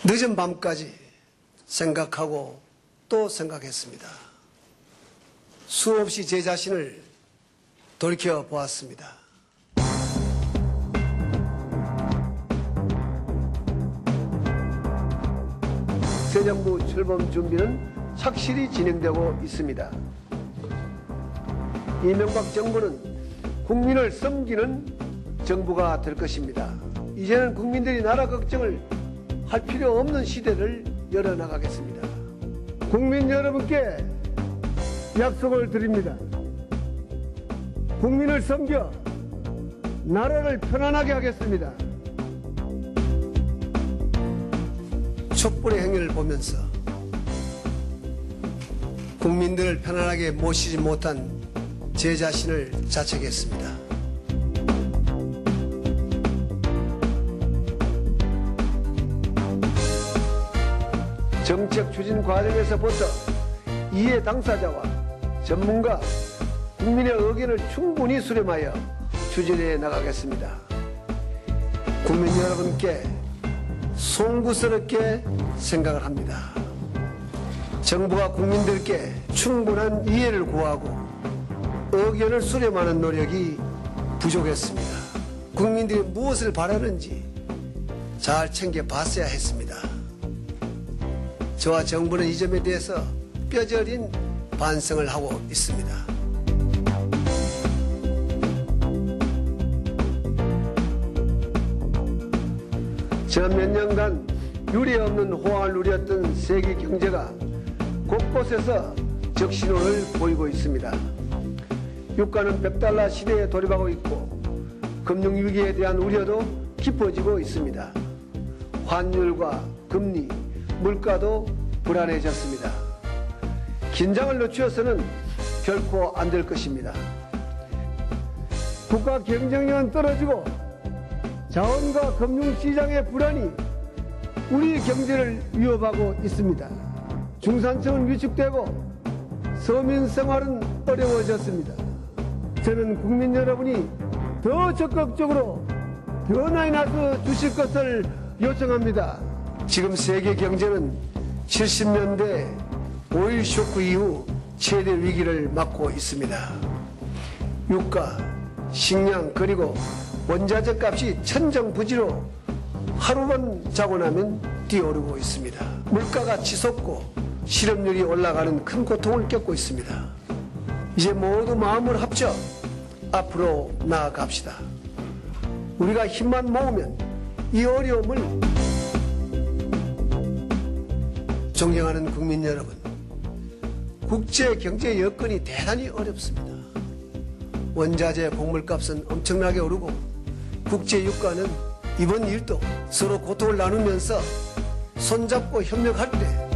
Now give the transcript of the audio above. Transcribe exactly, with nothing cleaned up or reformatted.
늦은 밤까지 생각하고 또 생각했습니다. 수없이 제 자신을 돌이켜 보았습니다. 새 정부 출범 준비는 착실히 진행되고 있습니다. 이명박 정부는 국민을 섬기는 정부가 될 것입니다. 이제는 국민들이 나라 걱정을 할 필요 없는 시대를 열어나가겠습니다. 국민 여러분께 약속을 드립니다. 국민을 섬겨 나라를 편안하게 하겠습니다. 촛불의 행위를 보면서 국민들을 편안하게 모시지 못한 제 자신을 자책했습니다. 정책 추진 과정에서부터 이해 당사자와 전문가, 국민의 의견을 충분히 수렴하여 추진해 나가겠습니다. 국민 여러분께 송구스럽게 생각을 합니다. 정부가 국민들께 충분한 이해를 구하고 의견을 수렴하는 노력이 부족했습니다. 국민들이 무엇을 바라는지 잘 챙겨봤어야 했습니다. 저와 정부는 이 점에 대해서 뼈저린 반성을 하고 있습니다. 지난 몇 년간 유례없는 호황을 누렸던 세계 경제가 곳곳에서 적신호를 보이고 있습니다. 유가는 백 달러 시대에 돌입하고 있고 금융위기에 대한 우려도 깊어지고 있습니다. 환율과 금리, 물가도 불안해졌습니다. 긴장을 늦추어서는 결코 안 될 것입니다. 국가 경쟁력은 떨어지고 자원과 금융시장의 불안이 우리 경제를 위협하고 있습니다. 중산층은 위축되고 서민 생활은 어려워졌습니다. 저는 국민 여러분이 더 적극적으로 변화에 나서 주실 것을 요청합니다. 지금 세계 경제는 칠십 년대 오일 쇼크 이후 최대 위기를 맞고 있습니다. 유가, 식량 그리고 원자재 값이 천정부지로 하루만 자고 나면 뛰어오르고 있습니다. 물가가 치솟고 실업률이 올라가는 큰 고통을 겪고 있습니다. 이제 모두 마음을 합쳐 앞으로 나아갑시다. 우리가 힘만 모으면 이 어려움을 존경하는 국민 여러분, 국제 경제 여건이 대단히 어렵습니다. 원자재 곡물값은 엄청나게 오르고 국제 유가는 이번 일도 서로 고통을 나누면서 손잡고 협력할 때